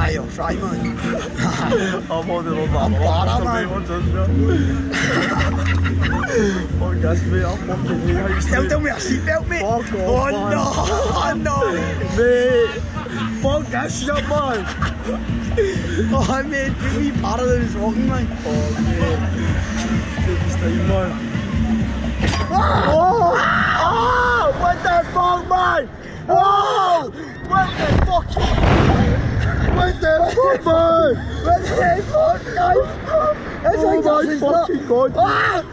Aye, I'll try, man. I'm holding on that. I'm bad, man. Oh, guess me, I'm fucking here. Tell me a seatbelt, mate. Fuck off, oh, man. no, oh, no. Mate, fuck that shit, man. Oh, mate, give me part of this rocking, man. Oh, mate. Take this time, man. Oh! Oh! What the fuck, man? Oh! What the fuck? What the fuck, man? What the fuck, guys? That's Oh like my fucking god. Ah!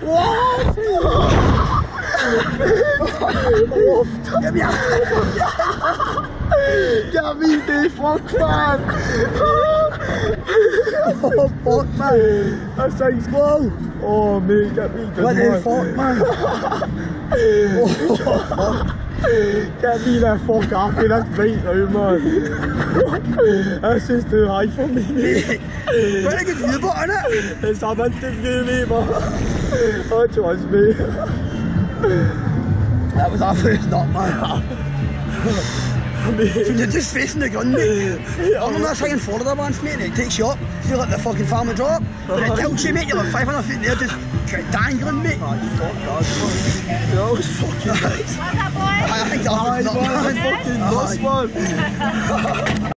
What? Get me out. Get me the fuck, man. Oh, fuck, man. That sounds slow. Oh, mate, get me the What the fuck, man? Oh, fuck. Get me the fuck off me, that's right now, man. That's just too high for me. Very good view, but innit? It's an interview, mate, man. Oh, trust me. That was our first knock, man. So you're just facing the gun, mate. I'm on that second floor of the once, mate, and it takes you up. You let the fucking farmer drop, and it tilts you, mate. You're like 500 feet there, just dangling, mate. Oh, fuck that, man. That was fucking nice. What's that, boy? I think that was Aye, not, man, fucking nuts, man.